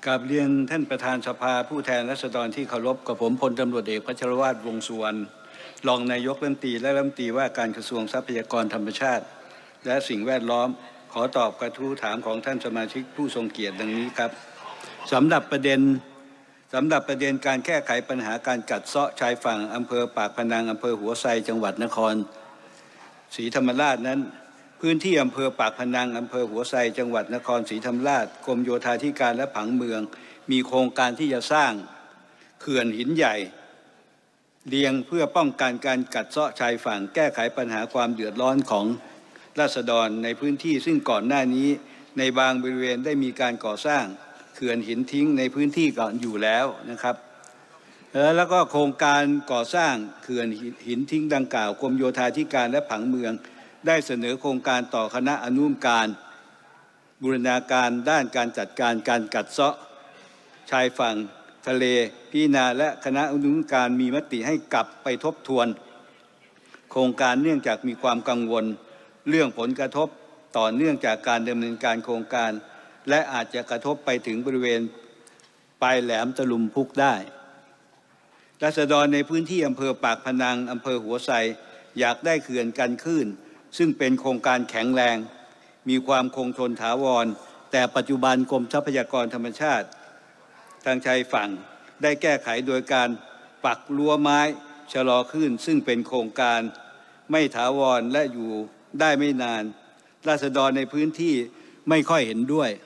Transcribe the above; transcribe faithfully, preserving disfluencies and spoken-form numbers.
กราบเรียนท่านประธานสภาผู้แทนราษฎรที่เคารพกับผมพลตำรวจเอกพัชรวาทวงษ์สุวรรณรองนายกรัฐมนตรีและรัฐมนตรีว่าการกระทรวงทรัพยากรธรรมชาติและสิ่งแวดล้อมขอตอบกระทู้ถามของท่านสมาชิกผู้ทรงเกียรติดังนี้ครับสำหรับประเด็นสำหรับประเด็นการแก้ไขปัญหาการกัดเซาะชายฝั่งอำเภอปากพนังอำเภอหัวไซจังหวัดนครศรีธรรมราชนั้นพื้นที่อำเภอปากพนังอำเภอหัวไซจังหวัดนครศรีธรรมราชกรมโยธาธิการและผังเมืองมีโครงการที่จะสร้างเขื่อนหินใหญ่เรียงเพื่อป้องกันการกัดเซาะชายฝั่งแก้ไขปัญหาความเดือดร้อนของราษฎรในพื้นที่ซึ่งก่อนหน้านี้ในบางบริเวณได้มีการก่อสร้างเขื่อนหินทิ้งในพื้นที่ก่อนอยู่แล้วนะครับแล้วก็โครงการก่อสร้างเขื่อนหินทิ้งดังกล่าวกรมโยธาธิการและผังเมืองได้เสนอโครงการต่อคณะอนุกรรมการบูรณาการด้านการจัดการการกัดเซาะชายฝั่งทะเลพิจารณาและคณะอนุกรรมการมีมติให้กลับไปทบทวนโครงการเนื่องจากมีความกังวลเรื่องผลกระทบต่อเนื่องจากการดำเนินการโครงการและอาจจะกระทบไปถึงบริเวณปลายแหลมตะลุมพุกได้ราษฎรในพื้นที่อำเภอปากพนังอำเภอหัวไซอยากได้เขื่อนกันคลื่นซึ่งเป็นโครงการแข็งแรงมีความคงทนถาวรแต่ปัจจุบันกรมทรัพยากรธรรมชาติทางชายฝั่งได้แก้ไขโดยการปักรั้วไม้ชะลอคลื่นซึ่งเป็นโครงการไม่ถาวรและอยู่ได้ไม่นานราษฎรในพื้นที่ไม่ค่อยเห็นด้วย